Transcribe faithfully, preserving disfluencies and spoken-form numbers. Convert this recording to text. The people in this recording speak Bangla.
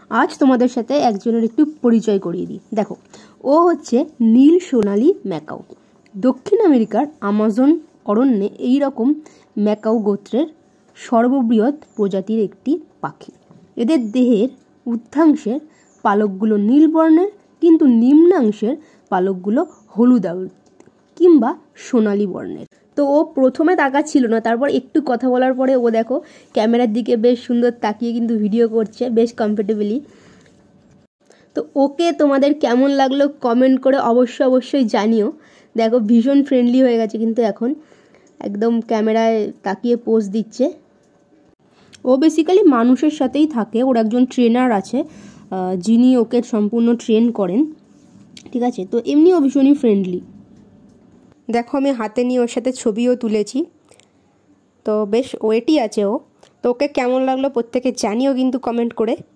আজ তোমাদের সাথে একজনের একটু পরিচয় করিয়ে দিই। দেখো, ও হচ্ছে নীল সোনালী ম্যাকাও। দক্ষিণ আমেরিকার আমাজন অরণ্যে এই রকম ম্যাকাও গোত্রের সর্ববৃহৎ প্রজাতির একটি পাখি। এদের দেহের ঊর্ধ্বাংশের পালকগুলো নীল বর্ণের, কিন্তু নিম্নাংশের পালকগুলো হলুদ কিংবা সোনালী বর্ণের। তো ও প্রথমে তাকাচ্ছিল না, তারপর একটু কথা বলার পরে ও দেখো ক্যামেরার দিকে বেশ সুন্দর তাকিয়ে কিন্তু ভিডিও করছে, বেশ কমফর্টেবলি। তো ওকে তোমাদের কেমন লাগলো কমেন্ট করে অবশ্যই অবশ্যই জানিও। দেখো ভীষণ ফ্রেন্ডলি হয়ে গেছে, কিন্তু এখন একদম ক্যামেরায় তাকিয়ে পোজ দিচ্ছে। ও বেসিক্যালি মানুষের সাথেই থাকে, ওর একজন ট্রেনার আছে যিনি ওকে সম্পূর্ণ ট্রেন করেন, ঠিক আছে। তো এমনিও ভীষণই ফ্রেন্ডলি। দেখো আমি হাতে নিয়ে ওর সাথে ছবিও তুলেছি, তো বেশ ওয়েটই আছে ও। তো ওকে কেমন লাগলো প্রত্যেকে জানিও কিন্তু কমেন্ট করে।